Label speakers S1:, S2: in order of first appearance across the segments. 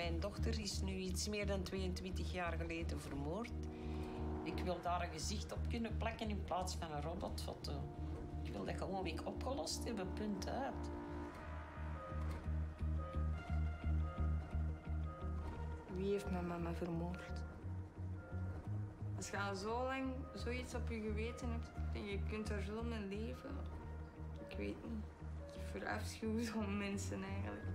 S1: Mijn dochter is nu iets meer dan 22 jaar geleden vermoord. Ik wil daar een gezicht op kunnen plakken in plaats van een robotfoto. Ik wil dat gewoon weer opgelost hebben, punt uit.
S2: Wie heeft mijn mama vermoord? Als je al zo lang zoiets op je geweten hebt en je kunt er zo mee leven, ik weet niet. Ik verafschuw zo'n mensen eigenlijk.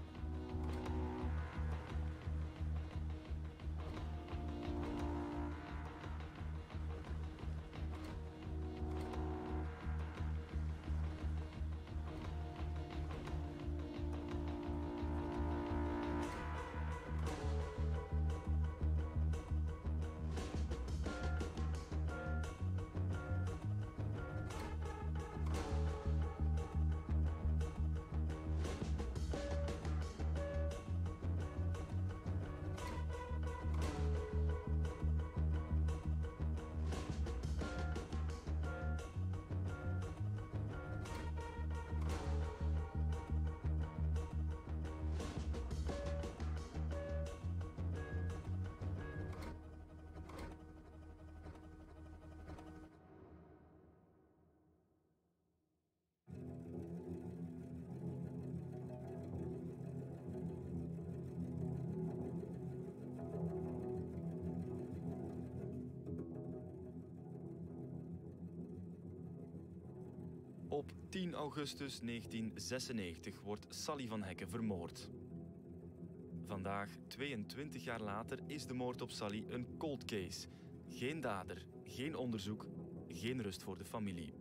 S3: Op 10 augustus 1996 wordt Sally van Hekke vermoord. Vandaag, 22 jaar later, is de moord op Sally een cold case. Geen dader, geen onderzoek, geen rust voor de familie.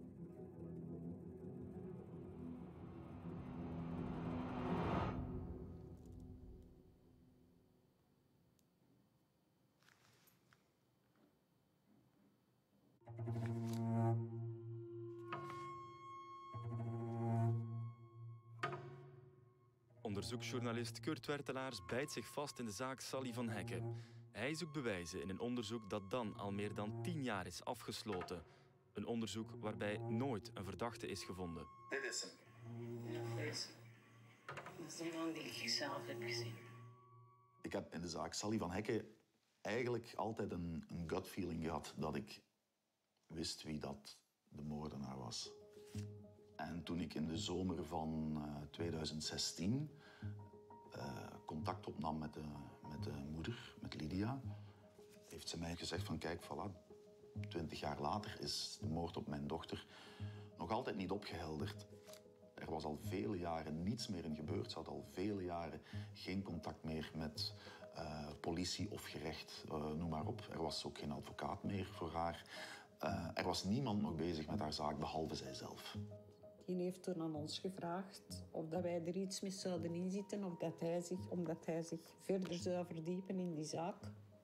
S3: Onderzoeksjournalist Kurt Wertelaars bijt zich vast in de zaak Sally van Hekke. Hij zoekt bewijzen in een onderzoek dat dan al meer dan 10 jaar is afgesloten. Een onderzoek waarbij nooit een verdachte is gevonden.
S4: Dit is hem.
S1: Ja, deze. Dat is de man die ik zelf heb gezien.
S4: Ik heb in de zaak Sally van Hekke eigenlijk altijd een gut feeling gehad dat ik wist wie dat de moordenaar was. En toen ik in de zomer van 2016 contact opnam met de moeder, met Lydia, heeft ze mij gezegd van kijk, voilà, 20 jaar later is de moord op mijn dochter nog altijd niet opgehelderd. Er was al vele jaren niets meer in gebeurd. Ze had al vele jaren geen contact meer met politie of gerecht, noem maar op. Er was ook geen advocaat meer voor haar. Er was niemand nog bezig met haar zaak, behalve zijzelf.
S1: Die heeft toen aan ons gevraagd of dat wij er iets mee zouden inzitten of omdat hij zich verder zou verdiepen in die zaak.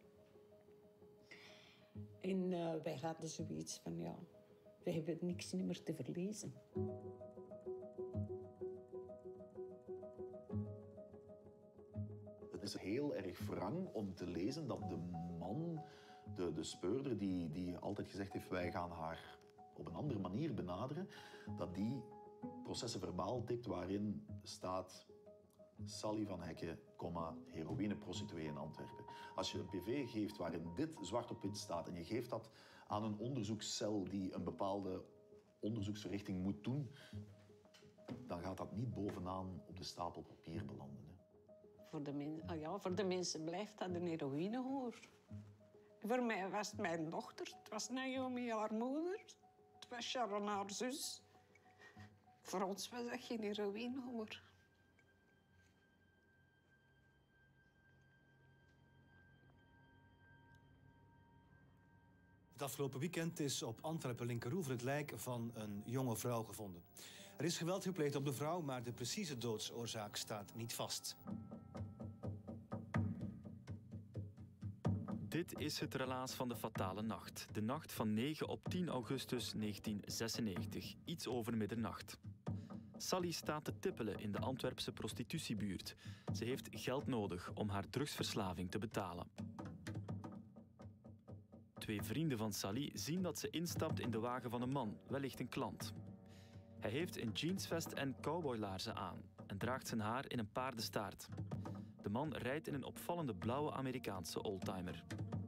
S1: En wij hadden zoiets van, ja, we hebben niks meer te verliezen.
S4: Het is heel erg wrang om te lezen dat de man, de speurder die altijd gezegd heeft wij gaan haar op een andere manier benaderen, dat die processen verbaal tikt waarin staat Sally van Hekke, heroïneprostituee in Antwerpen. Als je een PV geeft waarin dit zwart op wit staat en je geeft dat aan een onderzoekscel die een bepaalde onderzoeksverrichting moet doen, dan gaat dat niet bovenaan op de stapel papier belanden. Hè.
S1: Voor de mensen blijft dat een heroïnehoer. Voor mij was het mijn dochter, het was Naomi haar moeder, het was Sharon haar zus. Voor ons was dat geen heroïnehoer.
S5: Het afgelopen weekend is op Antwerpen-Linkeroever het lijk van een jonge vrouw gevonden. Er is geweld gepleegd op de vrouw, maar de precieze doodsoorzaak staat niet vast.
S3: Dit is het relaas van de fatale nacht. De nacht van 9 op 10 augustus 1996, iets over middernacht. Sally staat te tippelen in de Antwerpse prostitutiebuurt. Ze heeft geld nodig om haar drugsverslaving te betalen. 2 vrienden van Sally zien dat ze instapt in de wagen van een man, wellicht een klant. Hij heeft een jeansvest en cowboylaarzen aan en draagt zijn haar in een paardenstaart. De man rijdt in een opvallende blauwe Amerikaanse oldtimer.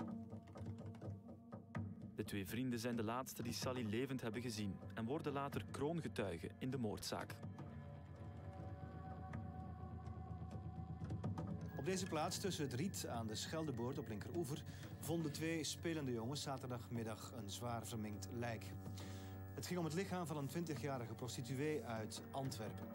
S3: De twee vrienden zijn de laatste die Sally levend hebben gezien en worden later kroongetuigen in de moordzaak.
S5: Op deze plaats tussen het riet aan de Scheldeboord op linkeroever vonden twee spelende jongens zaterdagmiddag een zwaar verminkt lijk. Het ging om het lichaam van een 20-jarige prostituee uit Antwerpen.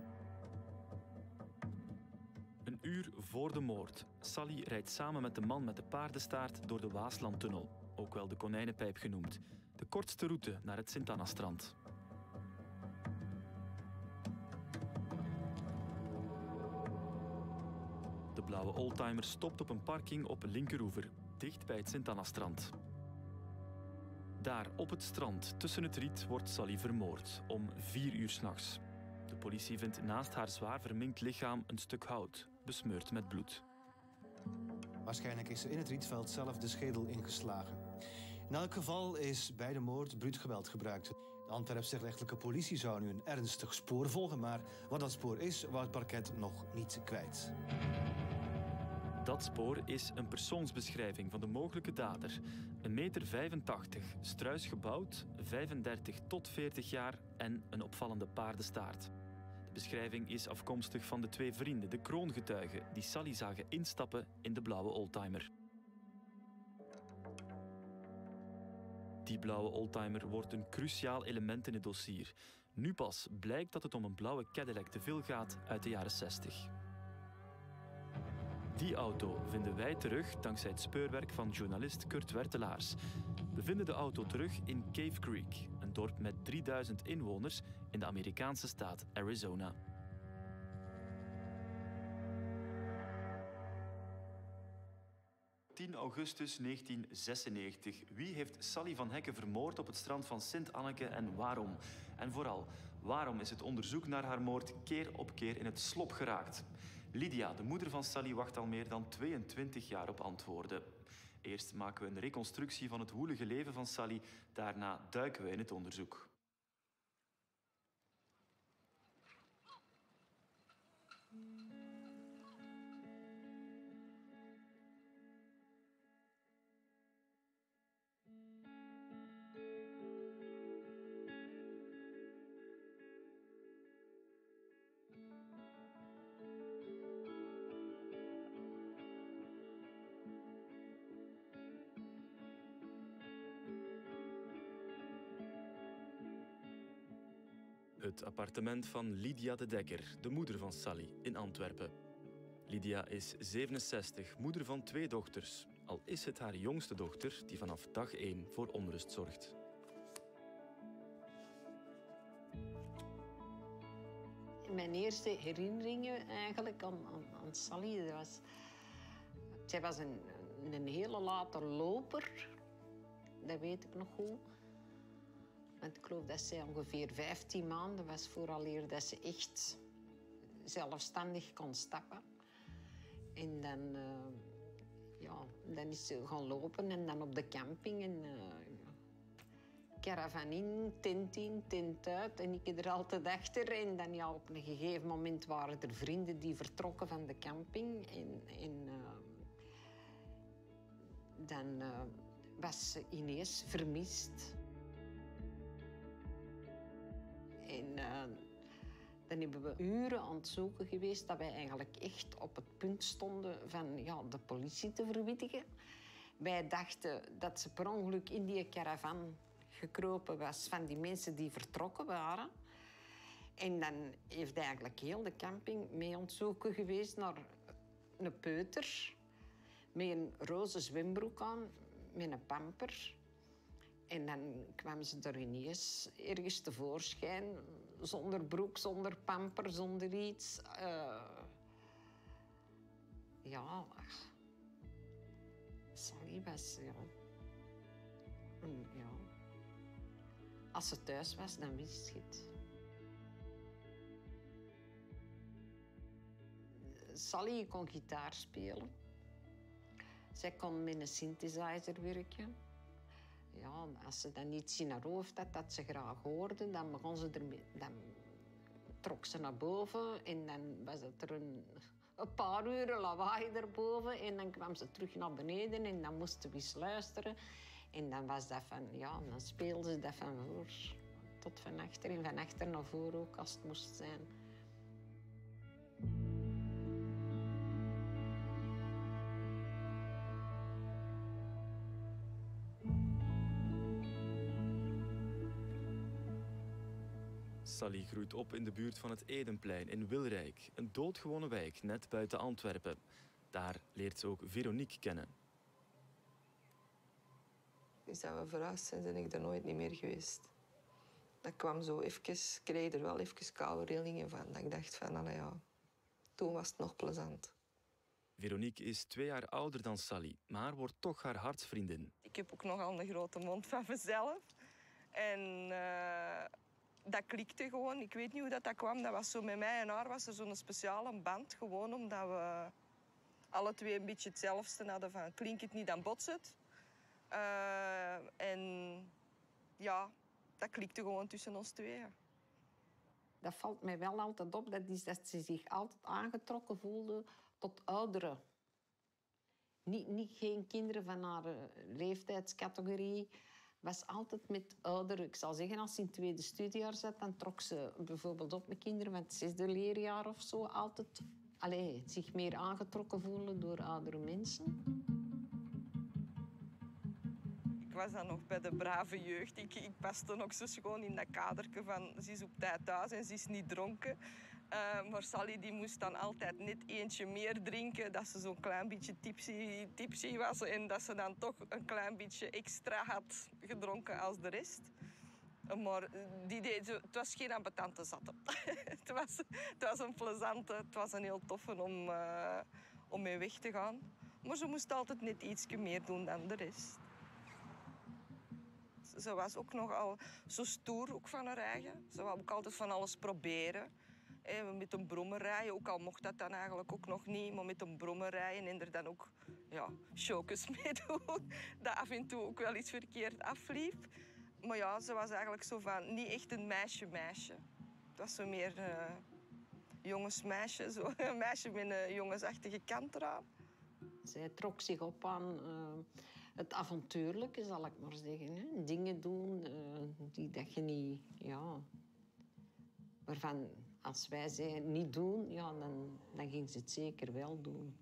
S3: Een uur voor de moord. Sally rijdt samen met de man met de paardenstaart door de Waaslandtunnel, ook wel de Konijnenpijp genoemd. De kortste route naar het Sint-Anna-strand. De blauwe oldtimer stopt op een parking op linkeroever, dicht bij het Sint-Anna-strand. Daar, op het strand, tussen het riet, wordt Sally vermoord, om 4 uur 's nachts. De politie vindt naast haar zwaar verminkt lichaam een stuk hout, besmeurd met bloed.
S5: Waarschijnlijk is er in het rietveld zelf de schedel ingeslagen. In elk geval is bij de moord bruut geweld gebruikt. De Antwerpse rechtelijke politie zou nu een ernstig spoor volgen, maar wat dat spoor is, wou het parket nog niet kwijt.
S3: Dat spoor is een persoonsbeschrijving van de mogelijke dader. 1,85 meter, struis gebouwd, 35 tot 40 jaar en een opvallende paardenstaart. De beschrijving is afkomstig van de twee vrienden, de kroongetuigen, die Sally zagen instappen in de blauwe oldtimer. Die blauwe oldtimer wordt een cruciaal element in het dossier. Nu pas blijkt dat het om een blauwe Cadillac DeVille gaat uit de jaren 60. Die auto vinden wij terug dankzij het speurwerk van journalist Kurt Wertelaars. We vinden de auto terug in Cave Creek, een dorp met 3000 inwoners in de Amerikaanse staat Arizona. ...10 augustus 1996. Wie heeft Sally van Hekke vermoord op het strand van Sint-Anneke en waarom? En vooral, waarom is het onderzoek naar haar moord keer op keer in het slop geraakt? Lydia, de moeder van Sally, wacht al meer dan 22 jaar op antwoorden. Eerst maken we een reconstructie van het woelige leven van Sally. Daarna duiken we in het onderzoek. Het appartement van Lydia de Dekker, de moeder van Sally, in Antwerpen. Lydia is 67, moeder van 2 dochters. Al is het haar jongste dochter die vanaf dag 1 voor onrust zorgt.
S1: Mijn eerste herinneringen eigenlijk aan Sally, zij was een hele late loper. Dat weet ik nog goed. Want ik geloof dat zij ongeveer 15 maanden was vooraleer dat ze echt zelfstandig kon stappen. En dan is ze gaan lopen en dan op de camping. En, caravan in, tent uit. En ik er altijd achter. En dan op een gegeven moment waren er vrienden die vertrokken van de camping. En dan was ze ineens vermist. En dan hebben we uren aan het zoeken geweest dat wij eigenlijk echt op het punt stonden van de politie te verwittigen. Wij dachten dat ze per ongeluk in die caravan gekropen was van die mensen die vertrokken waren. En dan heeft eigenlijk heel de camping mee aan het zoeken geweest naar een peuter met een roze zwembroek aan, met een pamper. En dan kwam ze er ineens ergens tevoorschijn, zonder broek, zonder pamper, zonder iets. Sally was, Als ze thuis was, dan wist je het. Sally kon gitaar spelen. Zij kon met een synthesizer werken. Ja, als ze dan iets in haar hoofd had dat ze graag hoorde, dan begon ze ermee. Dan trok ze naar boven en dan was het er een paar uur lawaai erboven. En dan kwam ze terug naar beneden en dan moesten we eens luisteren. En dan was dat van, ja, dan speelden ze dat van voor tot van achter en van achter naar voor ook als het moest zijn.
S3: Sally groeit op in de buurt van het Edenplein in Wilrijk, een doodgewone wijk net buiten Antwerpen. Daar leert ze ook Veronique kennen.
S2: Dus dat we verhuisd zijn, ben ik er nooit niet meer geweest. Dat kwam zo even, ik kreeg er wel even koude rillingen van. Dat ik dacht van, nou ja, toen was het nog plezant.
S3: Veronique is 2 jaar ouder dan Sally, maar wordt toch haar hartsvriendin.
S2: Ik heb ook nogal een grote mond van mezelf. En dat klikte gewoon. Ik weet niet hoe dat kwam. Dat was zo met mij en haar was er zo'n speciale band. Gewoon omdat we alle twee een beetje hetzelfde hadden van klinkt het niet, dan botst het. En ja, dat klikte gewoon tussen ons tweeën.
S1: Dat valt mij wel altijd op, dat is dat ze zich altijd aangetrokken voelde tot ouderen. Geen kinderen van haar leeftijdscategorie. Was altijd met ouderen. Ik zal zeggen, als ze in het 2e studiejaar zat, dan trok ze bijvoorbeeld op met kinderen van het 6e leerjaar of zo. Altijd zich meer aangetrokken voelen door oudere mensen.
S2: Ik was dan nog bij de brave jeugd. Ik paste nog zo schoon in dat kadertje van ze is op tijd thuis en ze is niet dronken. Maar Sally die moest dan altijd net eentje meer drinken, dat ze zo'n klein beetje tipsy was en dat ze dan toch een klein beetje extra had gedronken als de rest. Maar het was geen ambetante zatte. het was een plezante, het was een heel toffe om mee weg te gaan. Maar ze moest altijd net iets meer doen dan de rest. Ze was ook nogal zo stoer ook van haar eigen. Ze wou ook altijd van alles proberen. Met een brommer rijden, ook al mocht dat dan eigenlijk ook nog niet, maar met een brommer rijden en er dan ook showjes mee doen, dat af en toe ook wel iets verkeerd afliep. Maar ja, ze was eigenlijk zo van niet echt een meisje-meisje. Het was zo meer jongensmeisje, zo een meisje met een jongensachtige kant eraan.
S1: Zij trok zich op aan het avontuurlijke, zal ik maar zeggen. Hè. Dingen doen die dat je niet... Ja, waarvan, als wij zeiden niet doen, ja, dan ging ze het zeker wel doen.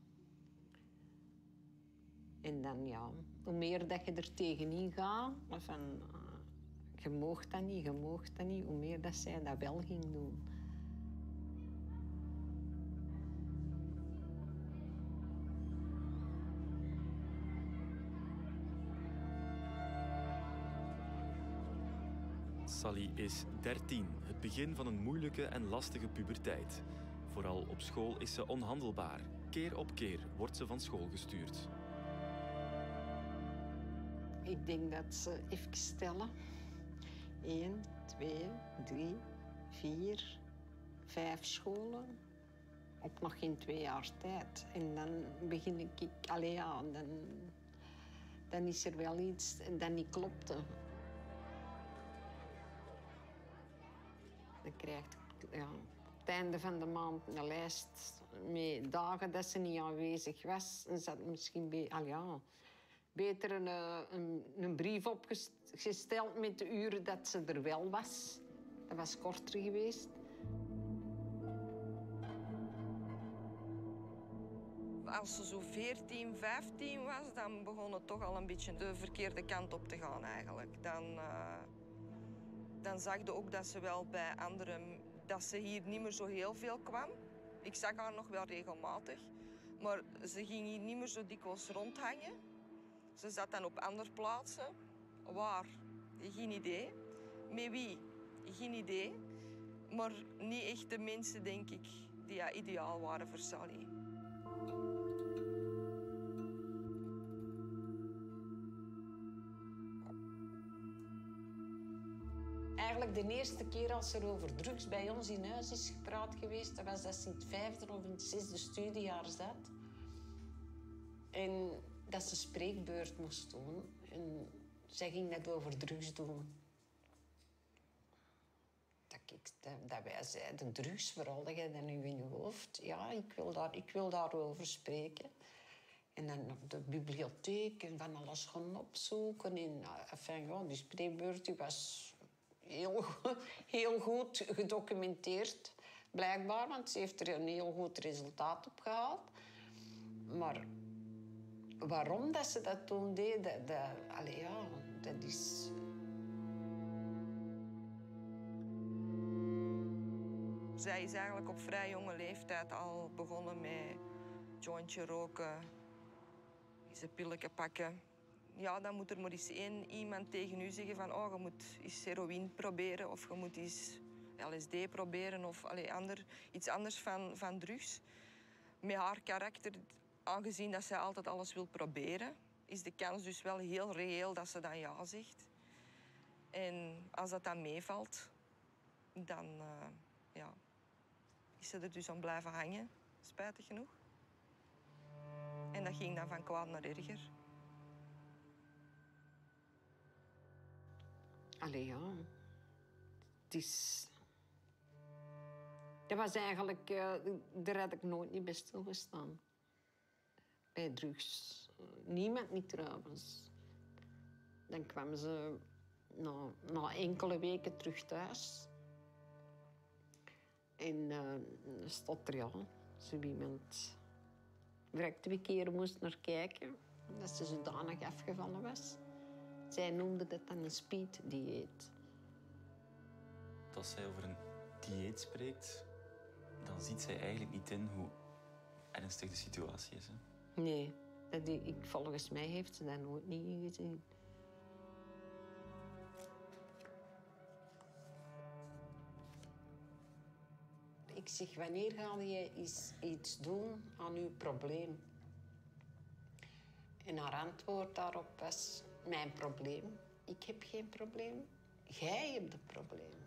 S1: En dan, ja, hoe meer dat je er tegenin gaat, van je moogt dat niet, hoe meer dat zij dat wel ging doen.
S3: Sally is 13, het begin van een moeilijke en lastige puberteit. Vooral op school is ze onhandelbaar. Keer op keer wordt ze van school gestuurd.
S1: Ik denk dat ze even stellen. 1, 2, 3, 4, 5 scholen. Op nog geen 2 jaar tijd. En dan begin ik... Dan is er wel iets dat niet klopte. Dan krijgt het einde van de maand een lijst met dagen dat ze niet aanwezig was. En ze had misschien beter een brief opgesteld met de uren dat ze er wel was. Dat was korter geweest.
S2: Als ze zo 14, 15 was, dan begon het toch al een beetje de verkeerde kant op te gaan eigenlijk. Dan zag je ook dat ze wel bij anderen, dat ze hier niet meer zo heel veel kwam. Ik zag haar nog wel regelmatig, maar ze ging hier niet meer zo dikwijls rondhangen. Ze zat dan op andere plaatsen. Waar? Geen idee. Met wie? Geen idee. Maar niet echt de mensen, denk ik, die ideaal waren voor Sally.
S1: Eigenlijk de eerste keer als er over drugs bij ons in huis is gepraat geweest, dat was dat ze in het 5e of in het 6e studiejaar zat. En dat ze spreekbeurt moest doen. En zij ging dat over drugs doen. Dat ik dat wij zeiden, drugs, vooral dat je dat nu in je hoofd... Ja, ik wil daarover spreken. En dan naar de bibliotheek en van alles gaan opzoeken. En, enfin, ja, die spreekbeurt die was heel goed gedocumenteerd, blijkbaar. Want ze heeft er een heel goed resultaat op gehaald. Maar waarom dat ze dat toen deed, dat is...
S2: Zij is eigenlijk op vrij jonge leeftijd al begonnen met jointje roken, eens een pilletje pakken. Ja, dan moet er maar eens iemand tegen u zeggen van oh, je moet eens heroïne proberen of je moet eens LSD proberen of iets anders van drugs. Met haar karakter, aangezien dat zij altijd alles wil proberen, is de kans dus wel heel reëel dat ze dan ja zegt. En als dat dan meevalt, dan is ze er dus aan blijven hangen, spijtig genoeg. En dat ging dan van kwaad naar erger.
S1: Allee, ja. Het is... Dat was eigenlijk... daar had ik nooit niet bij stilgestaan. Bij drugs. Niemand niet trouwens. Dan kwam ze na enkele weken terug thuis. En dan stond er, ja, zo iemand... waar ik 2 keer moest naar kijken. Dat ze zodanig afgevallen was. Zij noemde dat dan een speeddieet.
S3: Als zij over een dieet spreekt, dan ziet zij eigenlijk niet in hoe ernstig de situatie is. Hè?
S1: Nee, volgens mij heeft ze dat nooit niet ingezien. Ik zeg, wanneer ga je iets doen aan je probleem? En haar antwoord daarop was, mijn probleem? Ik heb geen probleem. Jij hebt het probleem.